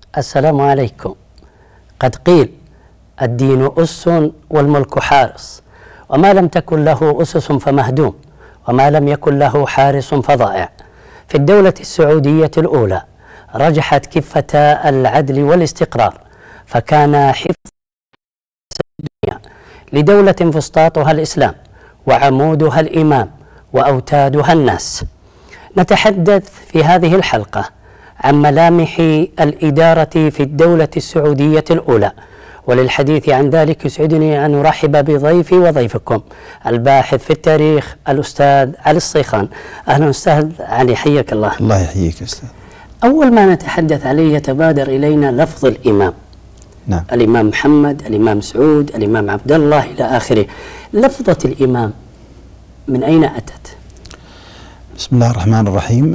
السلام عليكم. قد قيل الدين أس والملك حارس، وما لم تكن له أسس فمهدوم، وما لم يكن له حارس فضائع. في الدولة السعودية الأولى رجحت كفة العدل والاستقرار، فكان حفظ الدنيا لدولة فسطاطها الإسلام وعمودها الإمام وأوتادها الناس. نتحدث في هذه الحلقة عن ملامح الإدارة في الدولة السعودية الأولى، وللحديث عن ذلك يسعدني أن أرحب بضيفي وضيفكم الباحث في التاريخ الأستاذ علي الصيخان. أهلا أستاذ علي، حياك الله. الله يحييك أستاذ. أول ما نتحدث عليه يتبادر إلينا لفظ الإمام. نعم. الإمام محمد، الإمام سعود، الإمام عبد الله إلى آخره. لفظة الإمام من أين أتت؟ بسم الله الرحمن الرحيم.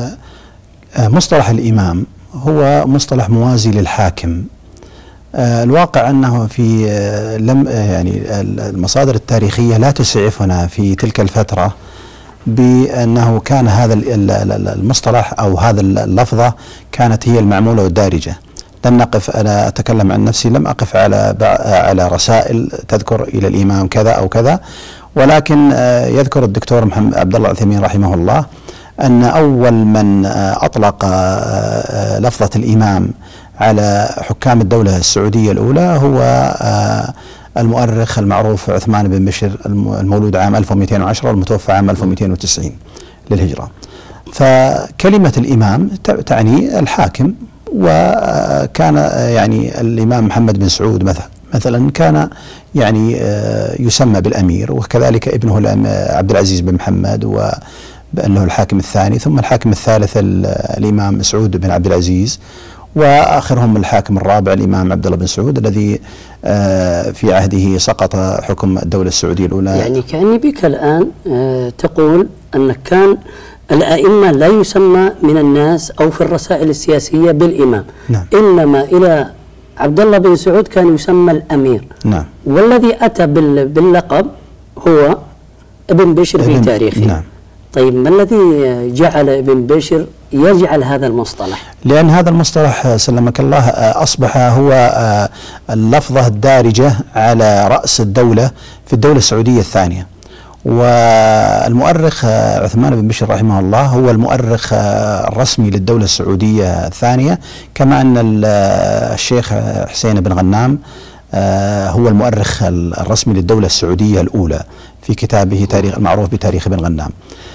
مصطلح الإمام هو مصطلح موازي للحاكم. الواقع أنه في المصادر التاريخية لا تسعفنا في تلك الفترة بأنه كان هذا المصطلح أو هذا اللفظة كانت هي المعمولة والدارجة. لم نقف، أنا أتكلم عن نفسي، لم أقف على رسائل تذكر إلى الإمام كذا أو كذا، ولكن يذكر الدكتور محمد عبد الله العثيمين رحمه الله أن أول من أطلق لفظة الإمام على حكام الدولة السعودية الأولى هو المؤرخ المعروف عثمان بن بشر، المولود عام 1210 والمتوفى عام 1290 للهجرة. فكلمة الإمام تعني الحاكم، وكان يعني الإمام محمد بن سعود مثلا كان يعني يسمى بالأمير، وكذلك ابنه عبد العزيز بن محمد وبأنه الحاكم الثاني، ثم الحاكم الثالث الإمام سعود بن عبد العزيز، وآخرهم الحاكم الرابع الإمام عبد الله بن سعود الذي في عهده سقط حكم الدولة السعودية الأولى. يعني كأني بك الآن تقول أن كان الأئمة لا يسمى من الناس أو في الرسائل السياسية بالإمام. نعم. إنما إلى عبد الله بن سعود كان يسمى الأمير. نعم. والذي أتى باللقب هو ابن بشر في تاريخه. نعم. طيب ما الذي جعل ابن بشر يجعل هذا المصطلح؟ لأن هذا المصطلح سلمك الله أصبح هو اللفظة الدارجة على رأس الدولة في الدولة السعودية الثانية. والمؤرخ عثمان بن بشر رحمه الله هو المؤرخ الرسمي للدولة السعودية الثانية، كما أن الشيخ حسين بن غنام هو المؤرخ الرسمي للدولة السعودية الأولى في كتابه تاريخ المعروف بتاريخ ابن غنام.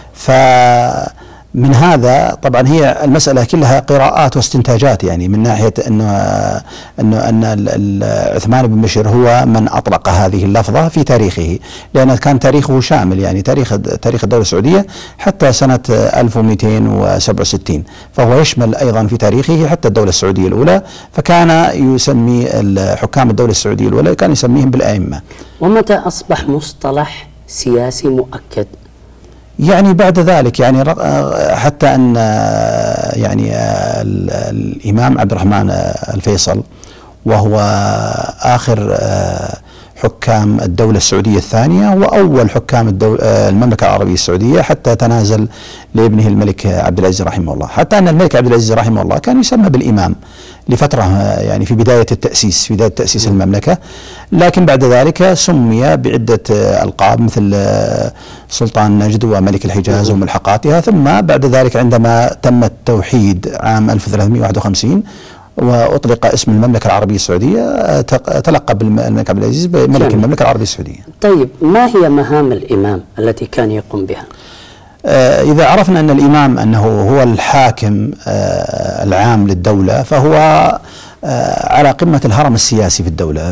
فمن هذا طبعا هي المسألة كلها قراءات واستنتاجات، يعني من ناحية أن عثمان بن بشر هو من أطلق هذه اللفظة في تاريخه، لأن كان تاريخه شامل، يعني تاريخ الدولة السعودية حتى سنة 1267، فهو يشمل أيضا في تاريخه حتى الدولة السعودية الأولى. فكان يسمي حكام الدولة السعودية الأولى كان يسميهم بالأئمة. ومتى أصبح مصطلح سياسي مؤكد؟ يعني بعد ذلك، يعني حتى أن يعني الإمام عبد الرحمن الفيصل وهو آخر حكام الدولة السعودية الثانية وأول حكام المملكة العربية السعودية، حتى تنازل لابنه الملك عبد العزيز رحمه الله، حتى أن الملك عبد العزيز رحمه الله كان يسمى بالإمام لفترة، يعني في بداية تأسيس المملكة، لكن بعد ذلك سمي بعدة ألقاب مثل سلطان نجد وملك الحجاز وملحقاتها. ثم بعد ذلك عندما تم التوحيد عام 1351 وأطلق اسم المملكة العربية السعودية، تلقب الملك عبد العزيز بملك المملكة العربية السعودية. طيب ما هي مهام الإمام التي كان يقوم بها؟ إذا عرفنا أن الإمام أنه هو الحاكم العام للدولة، فهو على قمة الهرم السياسي في الدولة،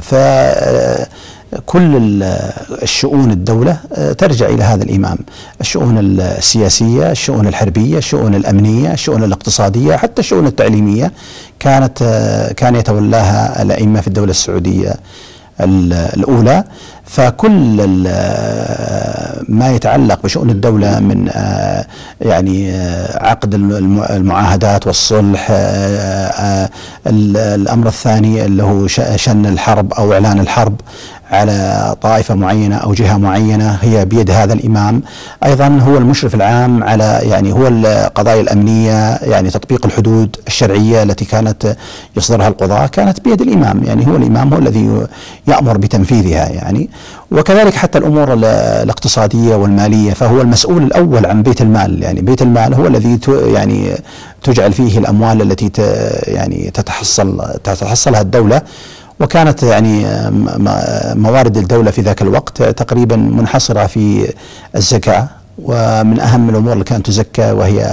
فكل الشؤون الدولة ترجع إلى هذا الإمام، الشؤون السياسية، الشؤون الحربية، الشؤون الأمنية، الشؤون الاقتصادية، حتى الشؤون التعليمية كان يتولاها الأئمة في الدولة السعودية الأولى. فكل ما يتعلق بشؤون الدولة من يعني عقد المعاهدات والصلح، الأمر الثاني اللي هو شن الحرب أو إعلان الحرب على طائفة معينة أو جهة معينة هي بيد هذا الإمام. أيضا هو المشرف العام على يعني هو القضايا الأمنية، يعني تطبيق الحدود الشرعية التي كانت يصدرها القضاة كانت بيد الإمام، يعني هو الإمام هو الذي يأمر بتنفيذها يعني. وكذلك حتى الأمور الاقتصادية والمالية، فهو المسؤول الأول عن بيت المال، يعني بيت المال هو الذي يعني تجعل فيه الأموال التي يعني تتحصلها الدولة. وكانت يعني موارد الدولة في ذاك الوقت تقريبا منحصرة في الزكاة، ومن أهم الأمور اللي كانت تزكى وهي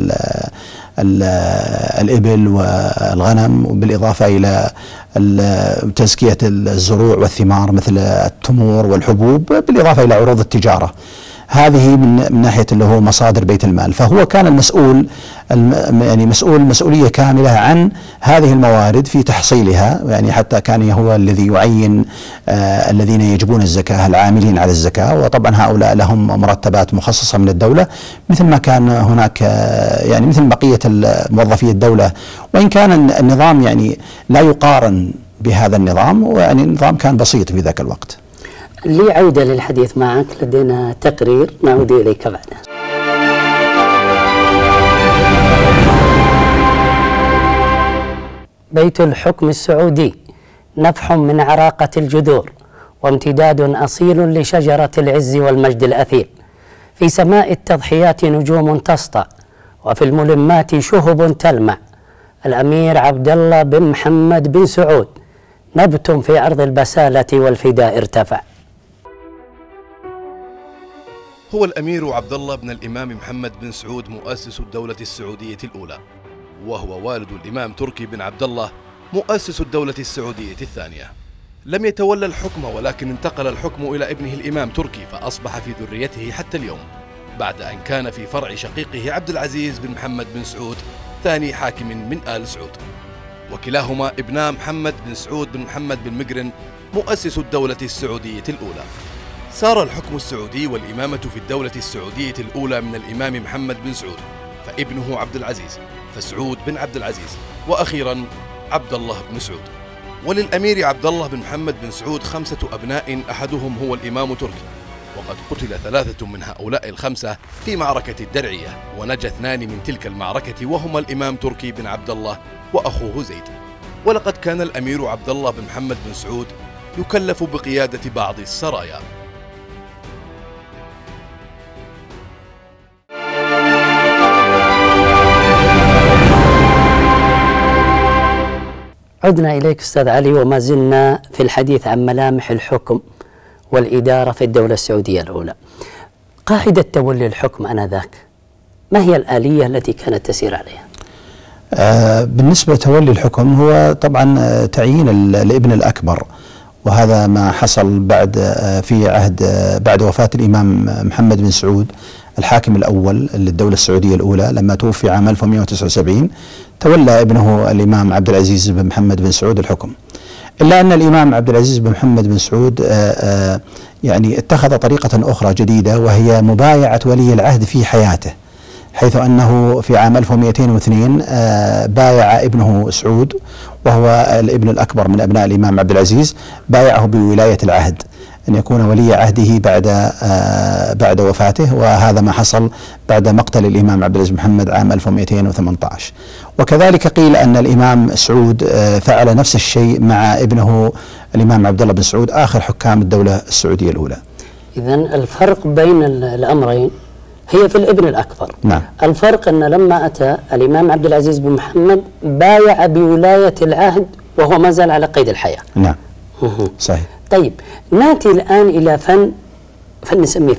الإبل والغنم، بالإضافة إلى تزكية الزروع والثمار مثل التمور والحبوب، بالإضافة إلى عروض التجارة. هذه من ناحية اللي هو مصادر بيت المال. فهو كان المسؤول يعني مسؤولية كاملة عن هذه الموارد في تحصيلها، يعني حتى كان هو الذي يعين الذين يجبون الزكاة، العاملين على الزكاة، وطبعا هؤلاء لهم مرتبات مخصصة من الدولة مثل ما كان هناك يعني مثل بقية موظفي الدولة، وإن كان النظام يعني لا يقارن بهذا النظام، ويعني النظام كان بسيط في ذاك الوقت. لي عودة للحديث معك، لدينا تقرير نعود إليك بعده. بيت الحكم السعودي نفح من عراقة الجذور، وامتداد أصيل لشجرة العز والمجد الأثيل. في سماء التضحيات نجوم تسطع، وفي الملمات شهب تلمع. الأمير عبد الله بن محمد بن سعود نبت في أرض البسالة والفداء ارتفع. هو الأمير عبد الله بن الإمام محمد بن سعود مؤسس الدولة السعودية الأولى، وهو والد الإمام تركي بن عبد الله مؤسس الدولة السعودية الثانية. لم يتولى الحكم، ولكن انتقل الحكم إلى ابنه الإمام تركي، فأصبح في ذريته حتى اليوم، بعد أن كان في فرع شقيقه عبد العزيز بن محمد بن سعود ثاني حاكم من آل سعود، وكلاهما ابناء محمد بن سعود بن محمد بن مقرن مؤسس الدولة السعودية الأولى. سار الحكم السعودي والإمامة في الدولة السعودية الأولى من الإمام محمد بن سعود، فابنه عبد العزيز، فسعود بن عبد العزيز، وأخيرا عبد الله بن سعود. وللأمير عبد الله بن محمد بن سعود 5 أبناء، أحدهم هو الإمام تركي، وقد قتل 3 من هؤلاء ال5 في معركة الدرعية، ونجا 2 من تلك المعركة، وهما الإمام تركي بن عبد الله وأخوه زيد. ولقد كان الأمير عبد الله بن محمد بن سعود يكلف بقيادة بعض السرايا. عدنا إليك أستاذ علي، وما زلنا في الحديث عن ملامح الحكم والإدارة في الدولة السعودية الأولى. قاعدة تولي الحكم آنذاك، ما هي الآلية التي كانت تسير عليها؟ بالنسبة لتولي الحكم هو طبعا تعيين الابن الأكبر، وهذا ما حصل بعد وفاة الإمام محمد بن سعود الحاكم الأول للدولة السعودية الأولى. لما توفي عام 1179 تولى ابنه الإمام عبد العزيز بن محمد بن سعود الحكم، إلا أن الإمام عبد العزيز بن محمد بن سعود يعني اتخذ طريقة أخرى جديدة، وهي مبايعة ولي العهد في حياته، حيث أنه في عام 1202 بايع ابنه سعود، وهو الابن الأكبر من أبناء الإمام عبد العزيز، بايعه بولاية العهد أن يكون ولي عهده بعد وفاته، وهذا ما حصل بعد مقتل الإمام عبد العزيز بن محمد عام 1218. وكذلك قيل أن الإمام سعود فعل نفس الشيء مع ابنه الإمام عبد الله بن سعود آخر حكام الدولة السعودية الأولى. إذن الفرق بين الأمرين هي في الابن الأكبر. نعم. الفرق أن لما أتى الإمام عبد العزيز بن محمد بايع بولاية العهد وهو ما زال على قيد الحياة. نعم. صحيح. طيب ناتي الآن إلى فن نسميه فن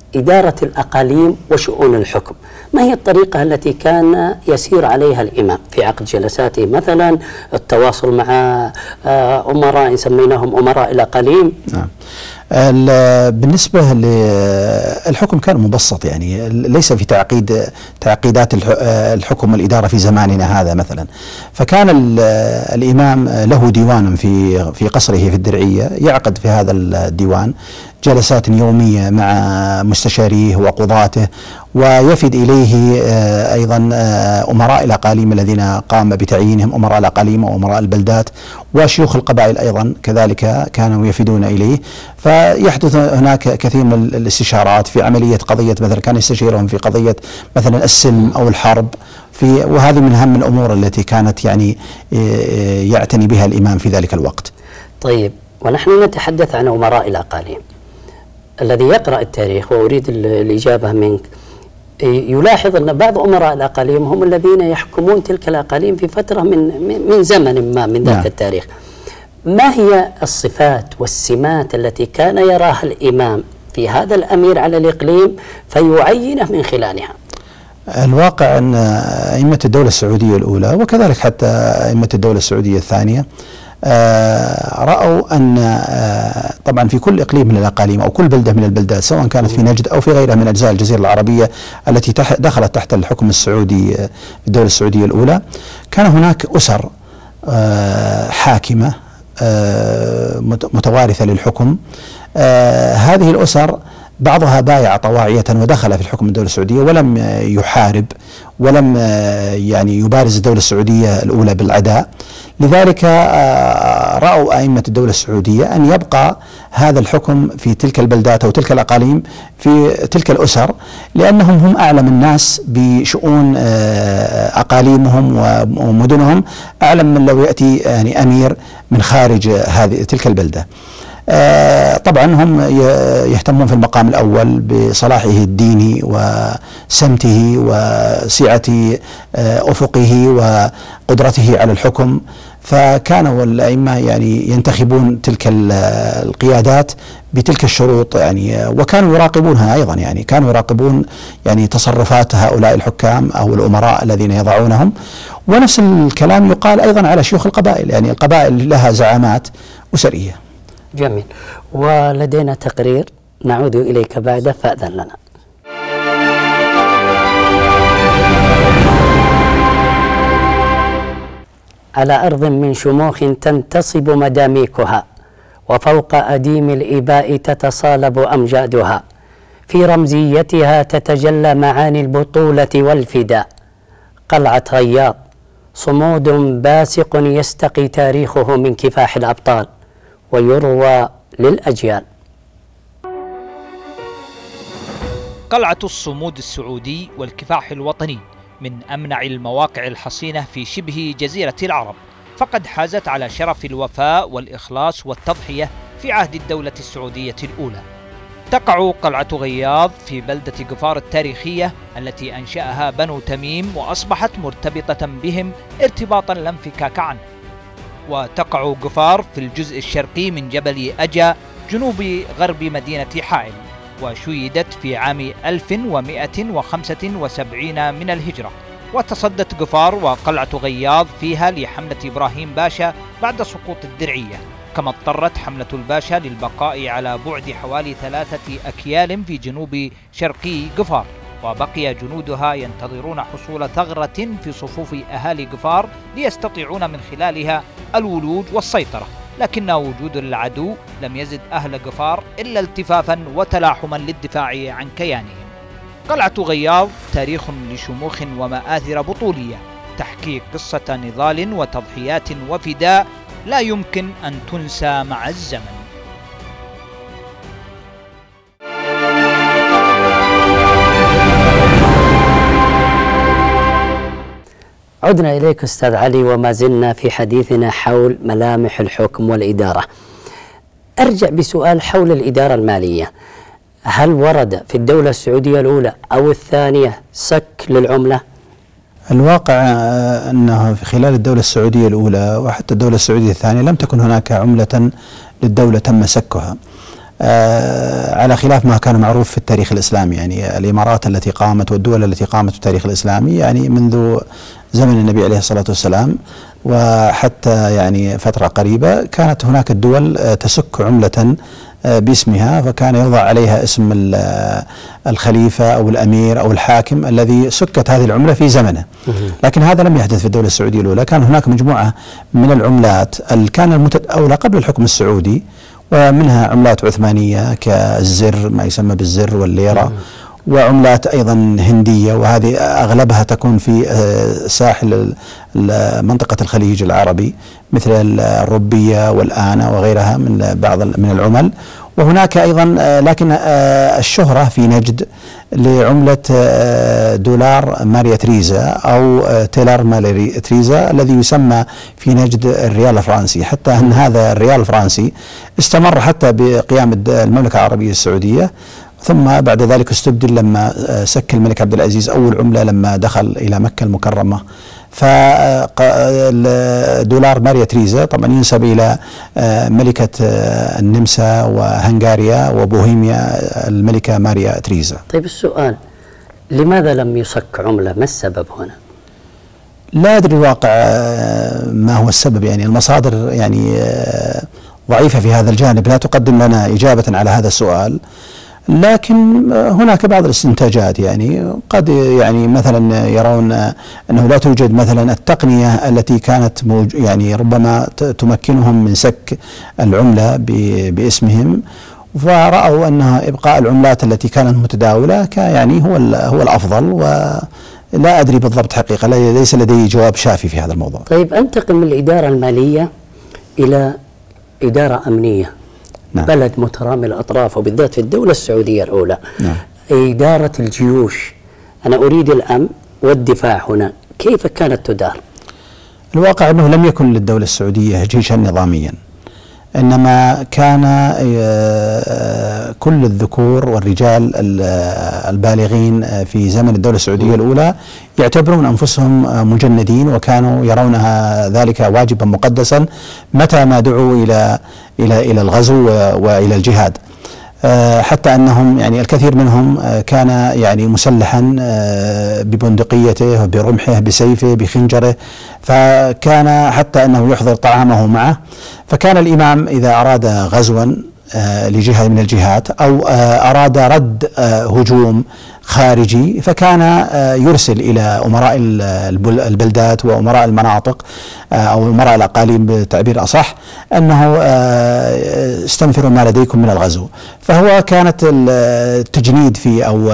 إدارة الأقاليم وشؤون الحكم. ما هي الطريقة التي كان يسير عليها الإمام في عقد جلساته؟ مثلا التواصل مع أمراء سميناهم أمراء الأقاليم. نعم. بالنسبة للحكم كان مبسط، يعني ليس في تعقيدات الحكم والإدارة في زماننا هذا مثلا. فكان الإمام له ديوان في قصره في الدرعية، يعقد في هذا الديوان جلسات يومية مع مستشاريه وقضاته، ويفد إليه أيضا أمراء الأقاليم الذين قام بتعيينهم، أمراء الأقاليم وأمراء البلدات، وشيوخ القبائل أيضا كذلك كانوا يفدون إليه. فيحدث هناك كثير من الاستشارات في عملية قضية، مثلا كان يستشيرهم في قضية مثلا السلم أو الحرب، وهذه من أهم الأمور التي كانت يعني يعتني بها الإمام في ذلك الوقت. طيب، ونحن نتحدث عن أمراء الأقاليم. الذي يقرأ التاريخ، وأريد الإجابة منك، يلاحظ أن بعض أمراء الأقاليم هم الذين يحكمون تلك الأقاليم في فترة من زمن ما من ذاك التاريخ. ما هي الصفات والسمات التي كان يراها الإمام في هذا الأمير على الإقليم فيعينه من خلالها؟ الواقع أن أئمة الدولة السعودية الأولى وكذلك حتى أئمة الدولة السعودية الثانية رأوا أن طبعا في كل إقليم من الأقاليم أو كل بلدة من البلدات، سواء كانت في نجد أو في غيرها من أجزاء الجزيرة العربية التي دخلت تحت الحكم السعودي في الدولة السعودية الأولى، كان هناك أسر حاكمة متوارثة للحكم. هذه الأسر بعضها بايع طواعية ودخل في الحكم الدولة السعودية ولم يحارب ولم يعني يبارز الدولة السعودية الأولى بالعداء. لذلك رأوا أئمة الدولة السعودية أن يبقى هذا الحكم في تلك البلدات أو تلك الأقاليم في تلك الأسر، لأنهم هم أعلم الناس بشؤون أقاليمهم ومدنهم، أعلم من لو يأتي يعني أمير من خارج تلك البلدة. طبعا هم يهتمون في المقام الأول بصلاحه الديني وسمته وسعة أفقه وقدرته على الحكم، فكانوا الأئمة يعني ينتخبون تلك القيادات بتلك الشروط يعني، وكانوا يراقبونها أيضا، يعني كانوا يراقبون يعني تصرفات هؤلاء الحكام أو الأمراء الذين يضعونهم. ونفس الكلام يقال أيضا على شيوخ القبائل، يعني القبائل لها زعامات أسرية. جميل. ولدينا تقرير نعود إليك بعد، فأذن لنا. على أرض من شموخ تنتصب مداميكها، وفوق أديم الإباء تتصالب أمجادها، في رمزيتها تتجلى معاني البطولة والفداء. قلعة غياض، صمود باسق يستقي تاريخه من كفاح الأبطال ويروى للأجيال. قلعة الصمود السعودي والكفاح الوطني من أمنع المواقع الحصينة في شبه جزيرة العرب، فقد حازت على شرف الوفاء والإخلاص والتضحية في عهد الدولة السعودية الأولى. تقع قلعة غياض في بلدة غفار التاريخية التي أنشأها بنو تميم وأصبحت مرتبطة بهم ارتباطا لا انفكاك عنه. وتقع غفار في الجزء الشرقي من جبل أجا جنوب غرب مدينة حائل، وشيدت في عام 1175 من الهجرة. وتصدت غفار وقلعة غياض فيها لحملة إبراهيم باشا بعد سقوط الدرعية، كما اضطرت حملة الباشا للبقاء على بعد حوالي 3 أكيال في جنوب شرقي غفار، وبقي جنودها ينتظرون حصول ثغرة في صفوف أهالي غفار ليستطيعون من خلالها الولوج والسيطرة. لكن وجود العدو لم يزد أهل غفار إلا التفافا وتلاحما للدفاع عن كيانهم. قلعة غياض تاريخ لشموخ ومآثر بطولية تحكي قصة نضال وتضحيات وفداء لا يمكن أن تنسى مع الزمن. عدنا إليك أستاذ علي، وما زلنا في حديثنا حول ملامح الحكم والإدارة. أرجع بسؤال حول الإدارة المالية. هل ورد في الدولة السعودية الأولى أو الثانية سك للعملة؟ الواقع أنه في خلال الدولة السعودية الأولى وحتى الدولة السعودية الثانية لم تكن هناك عملة للدولة تم سكها. على خلاف ما كان معروف في التاريخ الإسلامي. يعني الإمارات التي قامت والدول التي قامت في التاريخ الإسلامي يعني منذ زمن النبي عليه الصلاة والسلام وحتى يعني فترة قريبة كانت هناك الدول تسك عملة باسمها، فكان يوضع عليها اسم الخليفة أو الأمير أو الحاكم الذي سكت هذه العملة في زمنه. لكن هذا لم يحدث في الدولة السعودية الأولى. كان هناك مجموعة من العملات كان المتداولة قبل الحكم السعودي، ومنها عملات عثمانية كالزر ما يسمى بالزر والليرة، وعملات أيضا هندية، وهذه أغلبها تكون في ساحل منطقة الخليج العربي مثل الروبية والآنة وغيرها من بعض من العمل. وهناك أيضا لكن الشهرة في نجد لعملة دولار ماريا تريزا أو تيلار ماريا تريزا الذي يسمى في نجد الريال الفرنسي، حتى أن هذا الريال الفرنسي استمر حتى بقيام المملكة العربية السعودية، ثم بعد ذلك استبدل لما سك الملك عبد العزيز أول عملة لما دخل إلى مكة المكرمة. فدولار ماريا تريزا طبعا ينسب إلى ملكة النمسا وهنغاريا وبوهيميا الملكة ماريا تريزا. طيب السؤال، لماذا لم يسك عملة؟ ما السبب هنا؟ لا أدري الواقع ما هو السبب، يعني المصادر يعني ضعيفة في هذا الجانب، لا تقدم لنا إجابة على هذا السؤال. لكن هناك بعض الاستنتاجات، يعني قد يعني مثلا يرون أنه لا توجد مثلا التقنية التي كانت يعني ربما تمكنهم من سك العملة باسمهم، فرأوا أن إبقاء العملات التي كانت متداولة يعني هو الأفضل، ولا أدري بالضبط حقيقة، ليس لدي جواب شافي في هذا الموضوع. طيب أنتقل من الإدارة المالية إلى إدارة أمنية. نعم. بلد مترامي الأطراف وبالذات في الدولة السعودية الأولى. نعم. إدارة الجيوش، أنا أريد الأمن والدفاع هنا، كيف كانت تدار؟ الواقع أنه لم يكن للدولة السعودية جيشا نظاميا، إنما كان كل الذكور والرجال البالغين في زمن الدولة السعودية الأولى يعتبرون أنفسهم مجندين، وكانوا يرونها ذلك واجبا مقدسا متى ما دعوا إلى الغزو وإلى الجهاد. حتى أنهم يعني الكثير منهم كان يعني مسلحا ببندقيته برمحه بسيفه بخنجره، فكان حتى أنه يحضر طعامه معه. فكان الإمام إذا أراد غزوا لجهة من الجهات أو أراد رد هجوم خارجي، فكان يرسل إلى أمراء البلدات وأمراء المناطق أو أمراء الأقاليم بتعبير أصح أنه استنفروا ما لديكم من الغزو. فهو كانت التجنيد في أو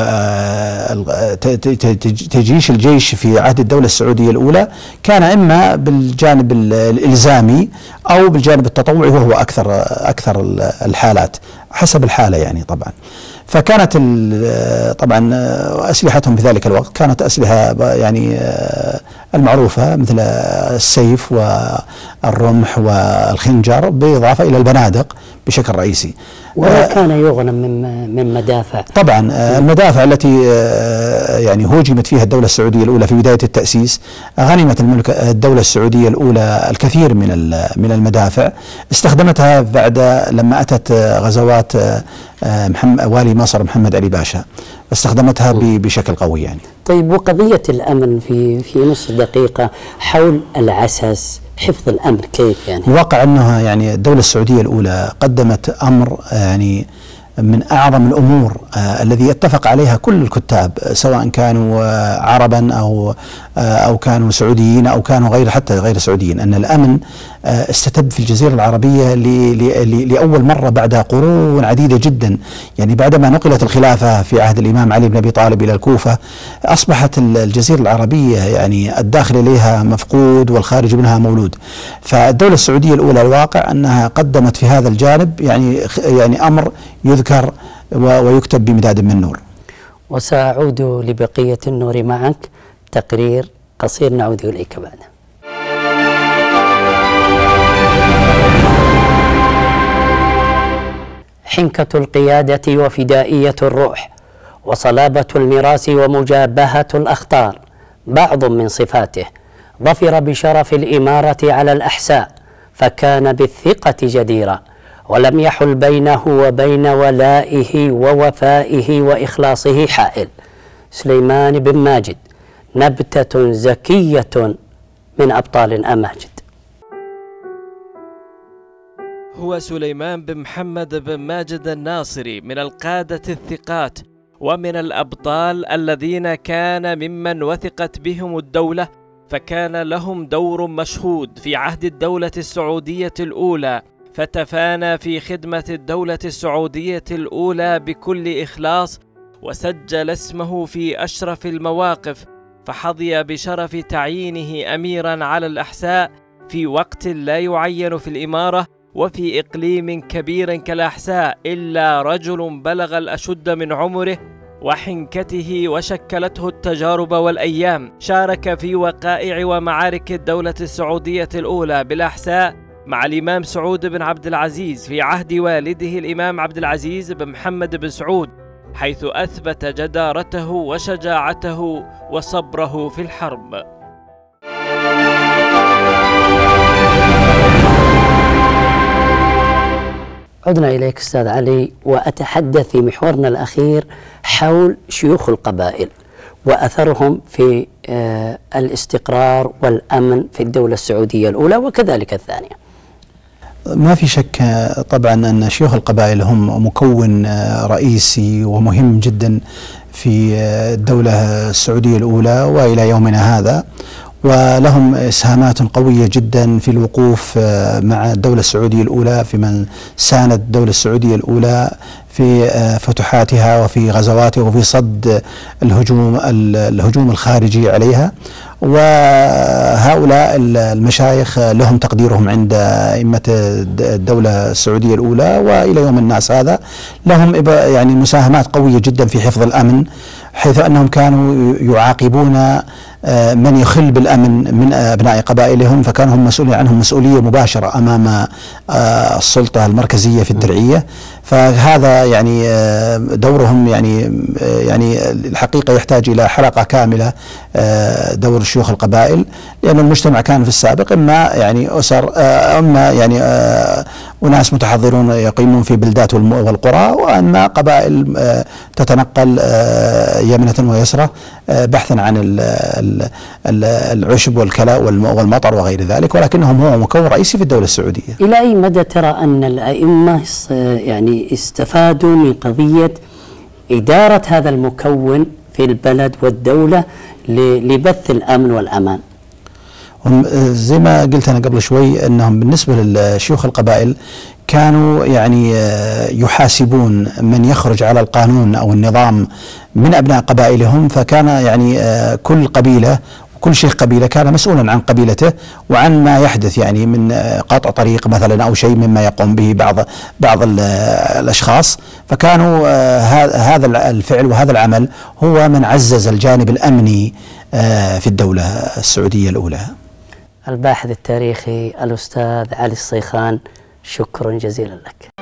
تجيش الجيش في عهد الدولة السعودية الأولى كان إما بالجانب الإلزامي أو بالجانب التطوعي، وهو أكثر الحالات حسب الحالة يعني طبعا. فكانت طبعا أسلحتهم في ذلك الوقت كانت أسلحة يعني المعروفة مثل السيف والرمح والخنجر، بالإضافة إلى البنادق بشكل رئيسي. وما كان يغنم من مدافع. طبعا المدافع التي يعني هوجمت فيها الدولة السعودية الأولى في بداية التأسيس، غنمت الدولة السعودية الأولى الكثير من المدافع، استخدمتها بعد لما أتت غزوات والي مصر محمد علي باشا، استخدمتها بشكل قوي يعني. طيب وقضية الأمن في نص دقيقة حول العسس، حفظ الأمن كيف يعني؟ الواقع أنها يعني الدولة السعودية الأولى قدمت أمر يعني من أعظم الأمور الذي يتفق عليها كل الكتاب، سواء كانوا عربا أو كانوا سعوديين أو كانوا حتى غير سعوديين، أن الأمن استتب في الجزيرة العربية لأول مرة بعد قرون عديدة جدا. يعني بعدما نقلت الخلافة في عهد الإمام علي بن أبي طالب إلى الكوفة، أصبحت الجزيرة العربية يعني الداخل إليها مفقود والخارج منها مولود. فالدولة السعودية الأولى الواقع أنها قدمت في هذا الجانب يعني أمر يذكر ويكتب بمداد من نور. وسأعود لبقية النور معك، تقرير قصير نعود إليك بعده. حنكة القيادة وفدائية الروح وصلابة المراس ومجابهة الأخطار بعض من صفاته. ظفر بشرف الإمارة على الأحساء، فكان بالثقة جديرا، ولم يحل بينه وبين ولائه ووفائه وإخلاصه حائل. سليمان بن ماجد نبتة زكية من أبطال أماجد. هو سليمان بن محمد بن ماجد الناصري من القادة الثقات ومن الأبطال الذين كان ممن وثقت بهم الدولة، فكان لهم دور مشهود في عهد الدولة السعودية الأولى، فتفانى في خدمة الدولة السعودية الأولى بكل إخلاص، وسجل اسمه في أشرف المواقف، فحظي بشرف تعيينه أميرا على الأحساء في وقت لا يعين في الإمارة وفي إقليم كبير كالأحساء إلا رجل بلغ الأشد من عمره وحنكته وشكلته التجارب والأيام. شارك في وقائع ومعارك الدولة السعودية الأولى بالأحساء مع الإمام سعود بن عبد العزيز في عهد والده الإمام عبد العزيز بن محمد بن سعود، حيث أثبت جدارته وشجاعته وصبره في الحرب. عدنا إليك أستاذ علي، وأتحدث في محورنا الأخير حول شيوخ القبائل وأثرهم في الاستقرار والأمن في الدولة السعودية الأولى وكذلك الثانية. ما في شك طبعا أن شيوخ القبائل هم مكون رئيسي ومهم جدا في الدولة السعودية الأولى وإلى يومنا هذا، ولهم إسهامات قوية جدا في الوقوف مع الدولة السعودية الأولى، في من ساند الدولة السعودية الأولى في فتوحاتها وفي غزواتها وفي صد الهجوم الخارجي عليها. وهؤلاء المشايخ لهم تقديرهم عند أئمة الدولة السعودية الأولى وإلى يوم الناس هذا، لهم يعني مساهمات قوية جدا في حفظ الأمن، حيث أنهم كانوا يعاقبون من يخل بالأمن من أبناء قبائلهم، فكانوا هم مسؤولين عنهم مسؤولية مباشرة أمام السلطة المركزية في الدرعية. فهذا يعني دورهم يعني الحقيقة يحتاج إلى حلقة كاملة، دور شيوخ القبائل، لأن المجتمع كان في السابق إما يعني أسر، إما يعني وناس متحضرون يقيمون في بلدات والقرى، وأما قبائل تتنقل يمنة ويسرى بحثا عن العشب والكلاء والمطر وغير ذلك، ولكنهم هو مكون رئيسي في الدولة السعودية. إلى أي مدى ترى أن الأئمة يعني استفادوا من قضية إدارة هذا المكون في البلد والدولة لبث الأمن والأمان؟ زي ما قلت أنا قبل شوي أنهم بالنسبة لشيوخ القبائل كانوا يعني يحاسبون من يخرج على القانون أو النظام من أبناء قبائلهم، فكان يعني كل قبيلة كل شيخ قبيلة كان مسؤولا عن قبيلته وعن ما يحدث، يعني من قطع طريق مثلا أو شيء مما يقوم به بعض الأشخاص. فكانوا هذا الفعل وهذا العمل هو من عزز الجانب الأمني في الدولة السعودية الأولى. الباحث التاريخي الأستاذ علي الصيخان، شكرا جزيلا لك.